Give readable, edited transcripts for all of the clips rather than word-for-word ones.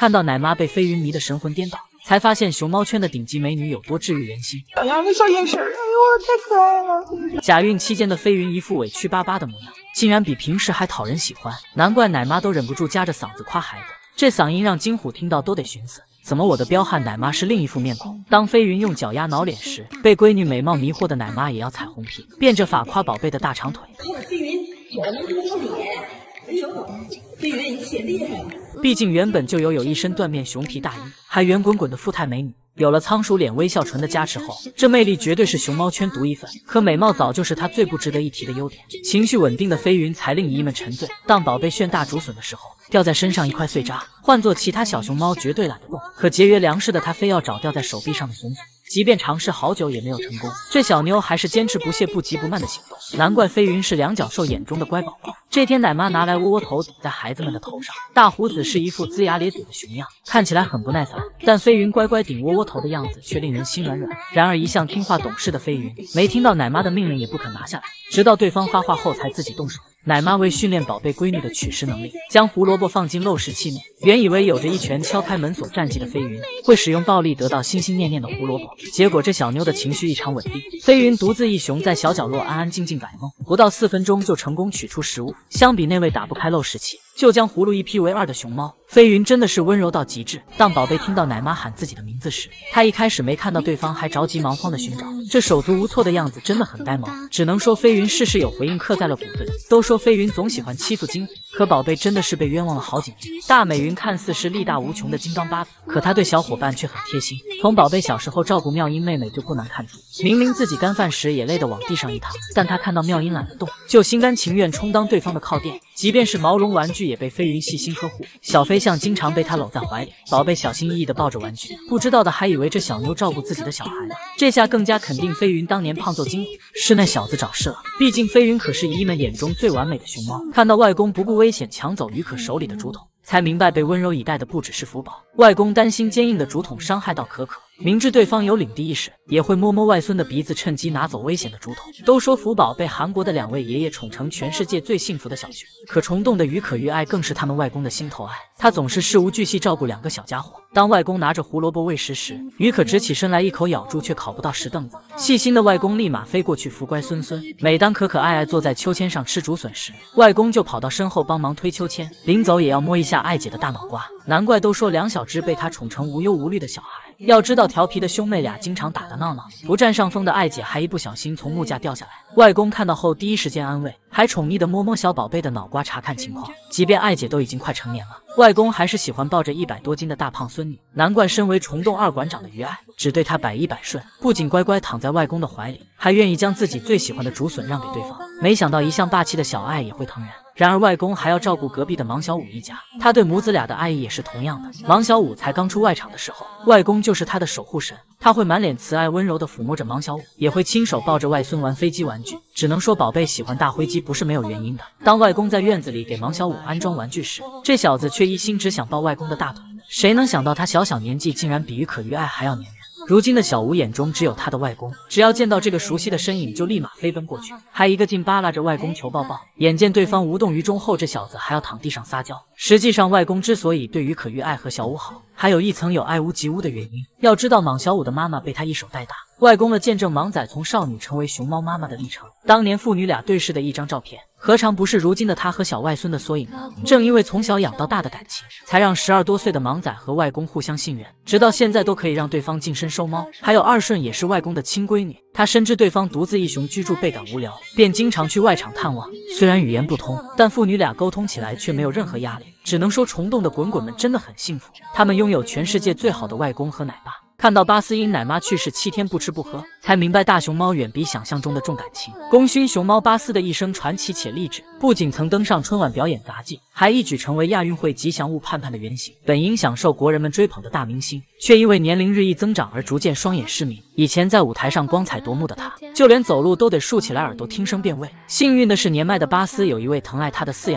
看到奶妈被飞云迷得神魂颠倒，才发现熊猫圈的顶级美女有多治愈人心。 小羊那小眼神，哎呦，太可爱了！ 假孕期间的飞云一副委屈巴巴的模样，竟然比平时还讨人喜欢，难怪奶妈都忍不住夹着嗓子夸孩子。这嗓音让金虎听到都得寻思，怎么我的彪悍奶妈是另一副面孔？当飞云用脚丫挠脸时，被闺女美貌迷惑的奶妈也要彩虹屁，变着法夸宝贝的大长腿。 飞云脚能摸脸，哎呦，飞云你写厉害了。 毕竟原本就有一身缎面熊皮大衣，还圆滚滚的富态美女。有了仓鼠脸、微笑唇的加持后，这魅力绝对是熊猫圈独一份。可美貌早就是她最不值得一提的优点。情绪稳定的飞云才令姨们沉醉。当宝贝炫大竹笋的时候，掉在身上一块碎渣，换做其他小熊猫绝对懒得动。可节约粮食的她非要找掉在手臂上的笋笋，即便尝试好久也没有成功。这小妞还是坚持不懈、不急不慢的行动。难怪飞云是两脚兽眼中的乖宝宝。这天，奶妈拿来窝窝头顶在孩子们的头上，大胡子是一副龇牙咧嘴的熊样，看起来很不耐烦。但飞云乖乖顶窝窝头的样子却令人心软软。然而一向听话懂事的飞云，没听到奶妈的命令也不肯拿下来，直到对方发话后才自己动手。奶妈为训练宝贝闺女的取食能力，将胡萝卜放进漏食器内。原以为有着一拳敲开门锁战绩的飞云会使用暴力得到心心念念的胡萝卜，结果这小妞的情绪异常稳定。飞云独自一雄在小角落安安静静摆弄，不到4分钟就成功取出食物。相比那位打不开漏食器就将葫芦一劈为2的熊猫，飞云真的是温柔到极致。当宝贝听到奶妈喊自己的名字时，他一开始没看到对方，还着急忙慌的寻找，这手足无措的样子真的很呆萌。只能说飞云事事有回应，刻在了骨子里。都说飞云总喜欢欺负金虎，可宝贝真的是被冤枉了好几年。大美云看似是力大无穷的金刚芭比，可她对小伙伴却很贴心。从宝贝小时候照顾妙音妹妹就不难看出，明明自己干饭时也累得往地上一躺，但她看到妙音懒得动，就心甘情愿充当对方的靠垫。即便是毛绒玩具也被飞云细心呵护，小飞象经常被他搂在怀里，宝贝小心翼翼地抱着玩具，不知道的还以为这小妞照顾自己的小孩呢。这下更加肯定飞云当年胖揍金虎是那小子找事了。毕竟飞云可是姨们眼中最完美的熊猫，看到外公不顾危险抢走于可手里的竹筒，才明白被温柔以待的不只是福宝。外公担心坚硬的竹筒伤害到可可，明知对方有领地意识，也会摸摸外孙的鼻子，趁机拿走危险的竹筒。都说福宝被韩国的2位爷爷宠成全世界最幸福的小熊，可虫洞的于可于爱更是他们外公的心头爱。他总是事无巨细照顾2个小家伙。当外公拿着胡萝卜喂食时，于可直起身来一口咬住，却烤不到石凳子。细心的外公立马飞过去扶乖孙孙。每当可可爱爱坐在秋千上吃竹笋时，外公就跑到身后帮忙推秋千，临走也要摸一下爱姐的大脑瓜。难怪都说两小只被他宠成无忧无虑的小孩。要知道调皮的兄妹俩经常打打闹闹，不占上风的爱姐还一不小心从木架掉下来。外公看到后第一时间安慰，还宠溺的摸摸小宝贝的脑瓜查看情况。即便爱姐都已经快成年了，外公还是喜欢抱着100多斤的大胖孙女。难怪身为虫洞2馆长的于爱只对他百依百顺，不仅乖乖躺在外公的怀里，还愿意将自己最喜欢的竹笋让给对方。没想到一向霸气的小爱也会疼人。然而外公还要照顾隔壁的芒小五一家，他对母子俩的爱意也是同样的。芒小五才刚出外场的时候，外公就是他的守护神，他会满脸慈爱温柔地抚摸着芒小五，也会亲手抱着外孙玩飞机玩具。只能说宝贝喜欢大灰机不是没有原因的。当外公在院子里给芒小五安装玩具时，这小子却一心只想抱外公的大腿。谁能想到他小年纪竟然比于可于爱还要粘人。如今的小吴眼中只有他的外公，只要见到这个熟悉的身影就立马飞奔过去，还一个劲扒拉着外公求抱抱。眼见对方无动于衷后，这小子还要躺地上撒娇。实际上外公之所以对于可于爱和小五好，还有一层有爱屋及乌的原因。要知道莽小五的妈妈被他一手带大，外公的见证莽仔从少女成为熊猫妈妈的历程。当年父女俩对视的一张照片，何尝不是如今的他和小外孙的缩影呢？正因为从小养到大的感情，才让12多岁的莽仔和外公互相信任，直到现在都可以让对方净身收猫。还有2顺也是外公的亲闺女，他深知对方独自一雄居住倍感无聊，便经常去外场探望。虽然语言不通，但父女俩沟通起来却没有任何压力。只能说虫洞的滚滚们真的很幸福，他们拥有全世界最好的外公和奶爸。看到巴斯因奶妈去世7天不吃不喝，才明白大熊猫远比想象中的重感情。功勋熊猫巴斯的一生传奇且励志，不仅曾登上春晚表演杂技，还一举成为亚运会吉祥物盼盼的原型。本应享受国人们追捧的大明星，却因为年龄日益增长而逐渐双眼失明。以前在舞台上光彩夺目的他，就连走路都得竖起来耳朵听声辨位。幸运的是，年迈的巴斯有一位疼爱他的饲养员。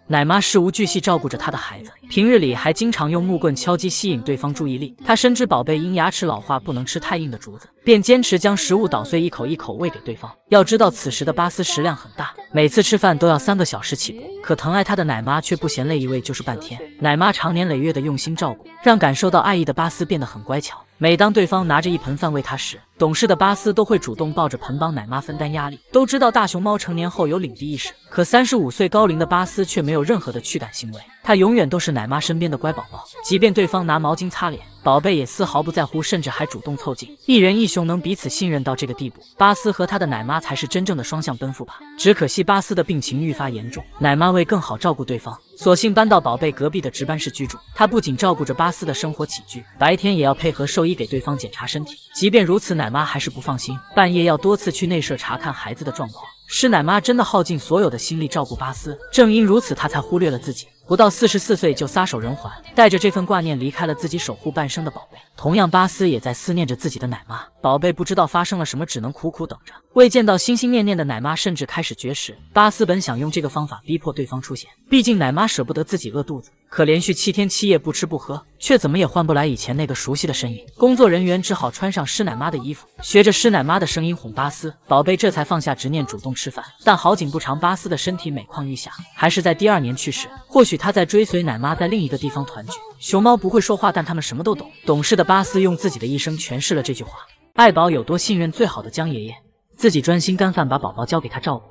奶妈事无巨细照顾着她的孩子，平日里还经常用木棍敲击吸引对方注意力。她深知宝贝因牙齿老化不能吃太硬的竹子，便坚持将食物捣碎一口一口喂给对方。要知道此时的巴斯食量很大，每次吃饭都要3个小时起步，可疼爱她的奶妈却不嫌累，一喂就是半天。奶妈长年累月的用心照顾，让感受到爱意的巴斯变得很乖巧。每当对方拿着一盆饭喂他时，懂事的巴斯都会主动抱着盆帮奶妈分担压力。都知道大熊猫成年后有领地意识，可35岁高龄的巴斯却没有任何的驱赶行为，他永远都是奶妈身边的乖宝宝。即便对方拿毛巾擦脸，宝贝也丝毫不在乎，甚至还主动凑近。一人一熊能彼此信任到这个地步，巴斯和他的奶妈才是真正的双向奔赴吧。只可惜巴斯的病情愈发严重，奶妈为更好照顾对方，索性搬到宝贝隔壁的值班室居住。她不仅照顾着巴斯的生活起居，白天也要配合兽医给对方检查身体。即便如此，奶妈还是不放心，半夜要多次去内舍查看孩子的状况。是奶妈真的耗尽所有的心力照顾巴斯，正因如此，她才忽略了自己。不到44岁就撒手人寰，带着这份挂念离开了自己守护半生的宝贝。同样，巴斯也在思念着自己的奶妈。宝贝不知道发生了什么，只能苦苦等着。未见到心心念念的奶妈，甚至开始绝食。巴斯本想用这个方法逼迫对方出现，毕竟奶妈舍不得自己饿肚子，可连续7天7夜不吃不喝，却怎么也换不来以前那个熟悉的身影。工作人员只好穿上师奶妈的衣服，学着师奶妈的声音哄巴斯。宝贝这才放下执念，主动吃饭。但好景不长，巴斯的身体每况愈下，还是在第2年去世。或许他在追随奶妈在另一个地方团聚。熊猫不会说话，但他们什么都懂。懂事的巴斯用自己的一生诠释了这句话。爱宝有多信任最好的江爷爷，自己专心干饭，把宝宝交给他照顾。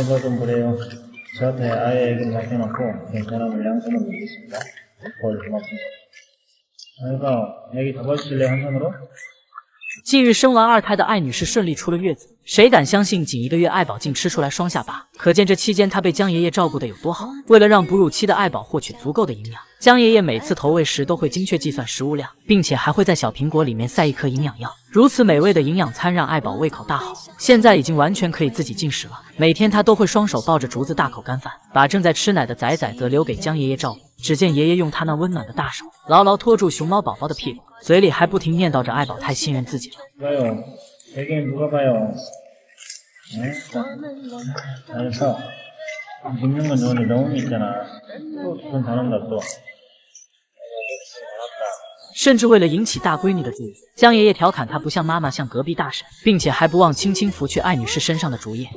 近日生完2胎的艾女士顺利出了月子，谁敢相信仅1个月爱宝竟吃出来双下巴，可见这期间她被江爷爷照顾得有多好。为了让哺乳期的爱宝获取足够的营养，江爷爷每次投喂时都会精确计算食物量，并且还会在小苹果里面塞1颗营养药。如此美味的营养餐让爱宝胃口大好，现在已经完全可以自己进食了。每天他都会双手抱着竹子大口干饭，把正在吃奶的仔仔则留给江爷爷照顾。只见爷爷用他那温暖的大手牢牢拖住熊猫宝宝的屁股，嘴里还不停念叨着爱宝太信任自己了。甚至为了引起大闺女的注意，江爷爷调侃她不像妈妈，像隔壁大婶，并且还不忘轻轻拂去艾女士身上的竹叶。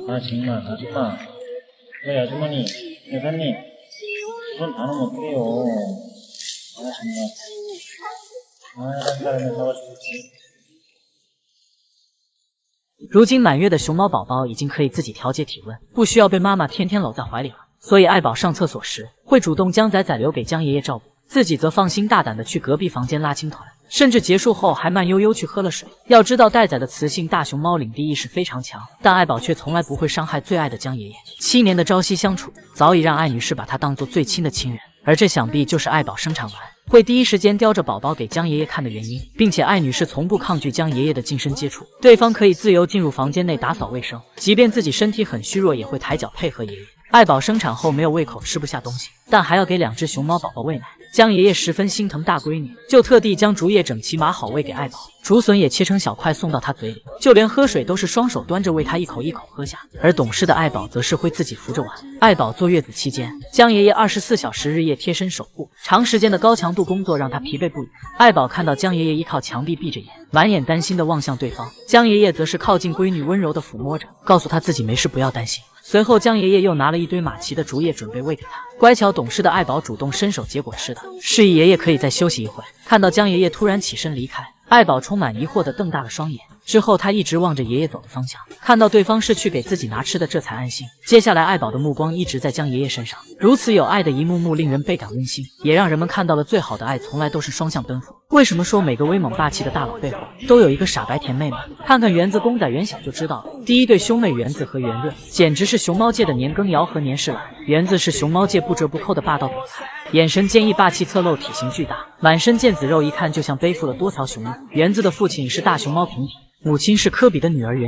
如今满月的熊猫宝宝已经可以自己调节体温，不需要被妈妈天天搂在怀里了。所以爱宝上厕所时会主动将仔仔留给江爷爷照顾，自己则放心大胆的去隔壁房间拉青团，甚至结束后还慢悠悠去喝了水。要知道待仔的雌性大熊猫领地意识非常强，但爱宝却从来不会伤害最爱的江爷爷。7年的朝夕相处，早已让艾女士把他当作最亲的亲人，而这想必就是爱宝生产完会第一时间叼着宝宝给江爷爷看的原因。并且艾女士从不抗拒江爷爷的近身接触，对方可以自由进入房间内打扫卫生，即便自己身体很虚弱也会抬脚配合爷爷。爱宝生产后没有胃口，吃不下东西，但还要给2只熊猫宝宝喂奶。江爷爷十分心疼大闺女，就特地将竹叶整齐码好喂给爱宝，竹笋也切成小块送到她嘴里，就连喝水都是双手端着喂她一口一口喝下。而懂事的爱宝则是会自己扶着碗。爱宝坐月子期间，江爷爷24小时日夜贴身守护，长时间的高强度工作让她疲惫不已。爱宝看到江爷爷依靠墙壁闭着眼，满眼担心地望向对方，江爷爷则是靠近闺女温柔地抚摸着，告诉她自己没事不要担心。随后江爷爷又拿了一堆马奇的竹叶准备喂给他。乖巧懂事的爱宝主动伸手接过吃的，示意爷爷可以再休息一会。看到江爷爷突然起身离开，爱宝充满疑惑地瞪大了双眼。之后他一直望着爷爷走的方向，看到对方是去给自己拿吃的，这才安心。接下来爱宝的目光一直在江爷爷身上，如此有爱的一幕幕令人倍感温馨，也让人们看到了最好的爱从来都是双向奔赴。为什么说每个威猛霸气的大佬背后都有一个傻白甜妹妹？看看园子公仔园小就知道了。第一对兄妹园子和圆润简直是熊猫界的年羹尧和年世兰。园子是熊猫界不折不扣的霸道总裁，眼神坚毅霸气侧漏，体型巨大，满身腱子肉，一看就像背负了多条雄鹰。园子的父亲是大熊猫平平，母亲是科比的女儿圆圆。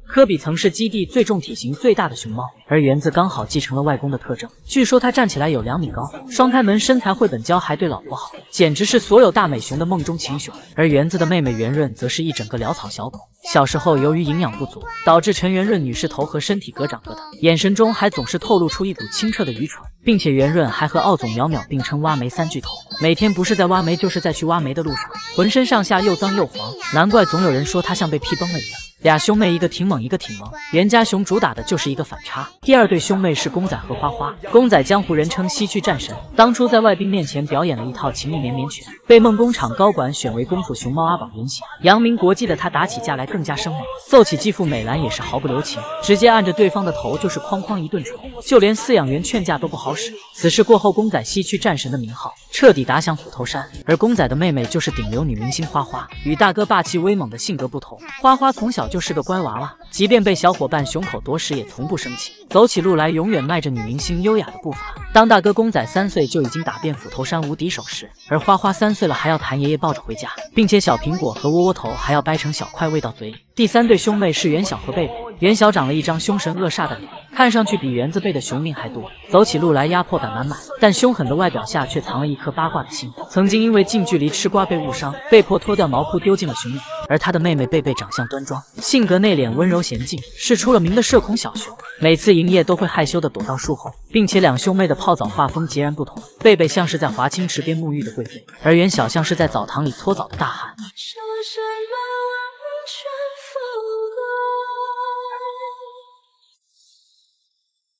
科比曾是基地最重、体型最大的熊猫，而园子刚好继承了外公的特征。据说他站起来有2米高，双开门，身材绘本娇，还对老婆好，简直是所有大美熊的梦中情熊。而园子的妹妹圆润则是一整个潦草小狗。小时候由于营养不足，导致陈圆润女士头和身体咯长咯的，眼神中还总是透露出一股清澈的愚蠢，并且圆润还和奥总、淼淼并称挖煤3巨头，每天不是在挖煤就是在去挖煤的路上，浑身上下又脏又黄，难怪总有人说她像被劈崩了一样。俩兄妹一个挺猛一个挺萌，袁家熊主打的就是一个反差。第二对兄妹是公仔和花花，公仔江湖人称西区战神，当初在外宾面前表演了一套情意绵绵拳，被梦工厂高管选为功夫熊猫阿宝原型，扬名国际的他打起架来更加生猛，揍起继父美兰也是毫不留情，直接按着对方的头就是哐哐一顿捶，就连饲养员劝架都不好使。此事过后，公仔西区战神的名号彻底打响虎头山，而公仔的妹妹就是顶流女明星花花，与大哥霸气威猛的性格不同，花花从小就是个乖娃娃，即便被小伙伴熊口夺食也从不生气，走起路来永远迈着女明星优雅的步伐。当大哥公仔3岁就已经打遍斧头山无敌手时，而花花3岁了还要弹爷爷抱着回家，并且小苹果和窝窝头还要掰成小块喂到嘴里。第3对兄妹是元小和贝贝，元小长了一张凶神恶煞的脸，看上去比园子背的熊命还多，走起路来压迫感满满，但凶狠的外表下却藏了一颗八卦的心。曾经因为近距离吃瓜被误伤，被迫脱掉毛裤丢进了熊里。而他的妹妹贝贝长相端庄，性格内敛温柔娴静，是出了名的社恐小熊，每次营业都会害羞地躲到树后，并且两兄妹的泡澡画风截然不同，贝贝像是在华清池边沐浴的贵妃，而元小像是在澡堂里搓澡的大汉。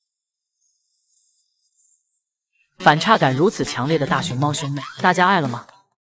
反差感如此强烈的大熊猫兄妹，大家爱了吗？